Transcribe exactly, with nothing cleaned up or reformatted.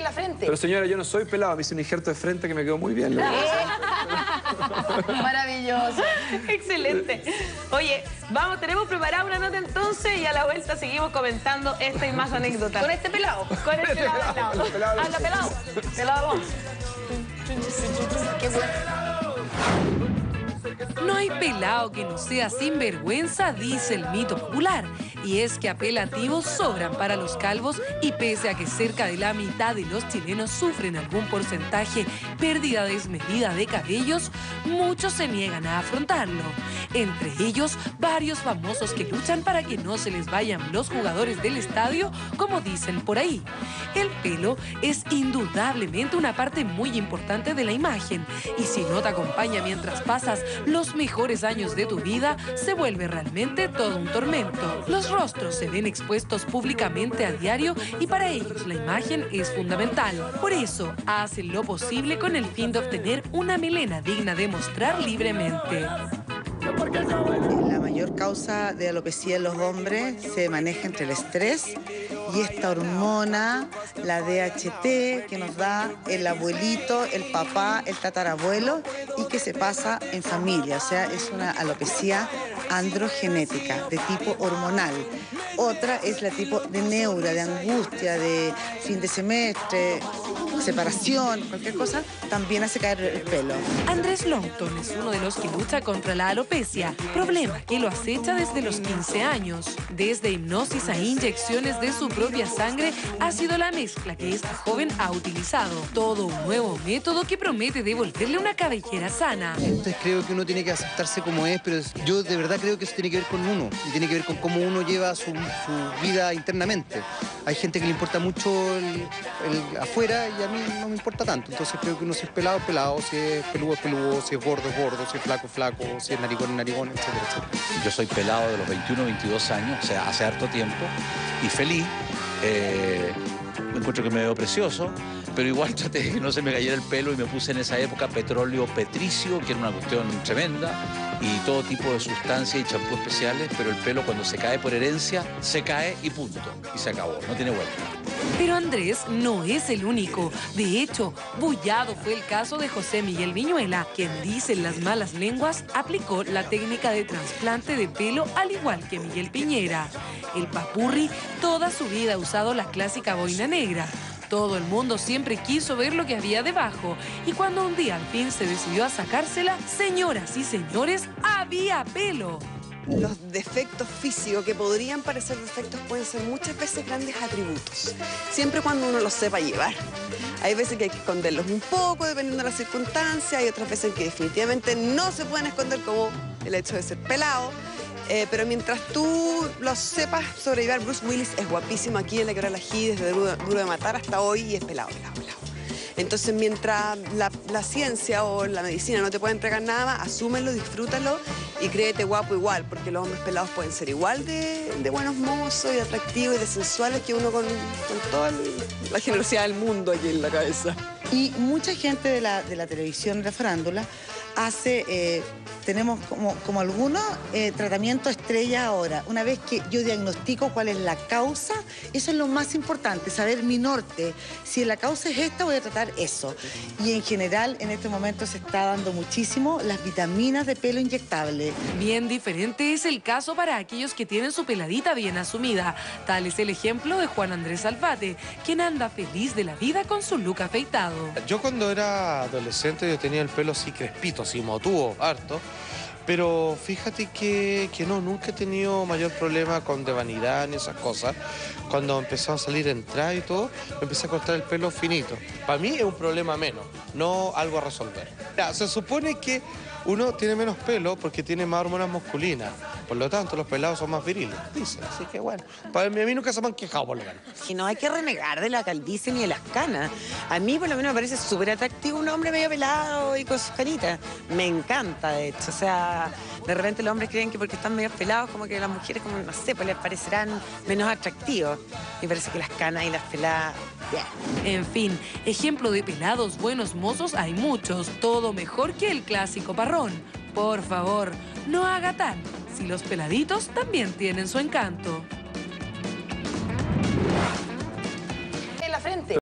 en la frente. Pero señora, yo no soy pelado, me hice un injerto de frente que me quedó muy bien. Maravilloso. Excelente. Oye, vamos, tenemos preparada una nota entonces y a la vuelta seguimos comentando esta y más anécdotas. Con este pelado. Con este pelado al lado. Habla pelado. Pelado vos. Qué bueno. No hay pelao que no sea sinvergüenza, dice el mito popular. Y es que apelativos sobran para los calvos y pese a que cerca de la mitad de los chilenos sufren algún porcentaje pérdida desmedida de cabellos, muchos se niegan a afrontarlo. Entre ellos, varios famosos que luchan para que no se les vayan los jugadores del estadio, como dicen por ahí. El pelo es indudablemente una parte muy importante de la imagen y si no te acompaña mientras pasas los mejores años de tu vida, se vuelve realmente todo un tormento. Los rostros se ven expuestos públicamente a diario y para ellos la imagen es fundamental. Por eso, hacen lo posible con el fin de obtener una melena digna de mostrar libremente. La mayor causa de alopecia en los hombres se maneja entre el estrés y esta hormona, la D H T, que nos da el abuelito, el papá, el tatarabuelo y que se pasa en familia. O sea, es una alopecia androgenética de tipo hormonal. Otra es la tipo de neura, de angustia, de fin de semestre, separación, cualquier cosa, también hace caer el pelo. Andrés Longton es uno de los que lucha contra la alopecia, problema que lo acecha desde los quince años. Desde hipnosis a inyecciones de su propia sangre ha sido la mezcla que este joven ha utilizado. Todo un nuevo método que promete devolverle una cabellera sana. Entonces creo que uno tiene que aceptarse como es, pero yo de verdad creo que eso tiene que ver con uno y tiene que ver con cómo uno lleva su, su vida internamente. Hay gente que le importa mucho el, el afuera y a mí no me importa tanto. Entonces creo que uno si es pelado es pelado, si es peludo es peludo, si es gordo es gordo, si es flaco es flaco, si es narigón es narigón, etcétera, etcétera. Yo soy pelado de los veintiuno, veintidós años, o sea, hace harto tiempo, y feliz. Eh, me encuentro que me veo precioso, pero igual traté de que no se me cayera el pelo y me puse en esa época petróleo petricio, que era una cuestión tremenda, y todo tipo de sustancias y champú especiales, pero el pelo cuando se cae por herencia, se cae y punto, y se acabó, no tiene vuelta. Pero Andrés no es el único. De hecho, bullado fue el caso de José Miguel Viñuela, quien, dicen las malas lenguas, aplicó la técnica de trasplante de pelo al igual que Miguel Piñera. El papurri toda su vida ha usado la clásica boina negra. Todo el mundo siempre quiso ver lo que había debajo y cuando un día al fin se decidió a sacársela, señoras y señores, había pelo. Los defectos físicos que podrían parecer defectos pueden ser muchas veces grandes atributos, siempre cuando uno los sepa llevar. Hay veces que hay que esconderlos un poco, dependiendo de las circunstancias, hay otras veces que definitivamente no se pueden esconder, como el hecho de ser pelado. Eh, pero mientras tú lo sepas sobrellevar, Bruce Willis es guapísimo aquí en La Quebrada del Ají, desde Duro, Duro de Matar hasta hoy, y es pelado, pelado, pelado. Entonces, mientras la, la ciencia o la medicina no te puede entregar nada más, asúmelo, disfrútalo y créete guapo igual, porque los hombres pelados pueden ser igual de, de buenos mozos y atractivos y de sensuales que uno con, con toda el, la generosidad del mundo aquí en la cabeza. Y mucha gente de la, de la televisión, de la farándula, hace, eh, tenemos como, como algunos eh, tratamiento estrella ahora. Una vez que yo diagnostico cuál es la causa, eso es lo más importante, saber mi norte. Si la causa es esta, voy a tratar eso. Y en general, en este momento se está dando muchísimo las vitaminas de pelo inyectable. Bien diferente es el caso para aquellos que tienen su peladita bien asumida. Tal es el ejemplo de Juan Andrés Alfate, quien anda feliz de la vida con su look afeitado. Yo cuando era adolescente yo tenía el pelo así crespito, así motudo, harto. Pero fíjate que, que no, nunca he tenido mayor problema con de vanidad ni esas cosas. Cuando empezó a salir entrada y todo, me empecé a cortar el pelo finito. Para mí es un problema menos, no algo a resolver. Ya, se supone que uno tiene menos pelo porque tiene más hormonas masculinas. Por lo tanto, los pelados son más viriles, dicen. Así que bueno, para mí, a mí nunca se me han quejado por lo menos. Y no hay que renegar de la calvicie ni de las canas. A mí por lo menos me parece súper atractivo un hombre medio pelado y con sus canitas. Me encanta, de hecho. O sea, de repente los hombres creen que porque están medio pelados, como que las mujeres, como no sé, pues les parecerán menos atractivos. Me parece que las canas y las peladas, bien. En fin, ejemplo de pelados buenos mozos hay muchos. Todo mejor que el clásico parrón. Por favor, no haga tal. Si los peladitos también tienen su encanto.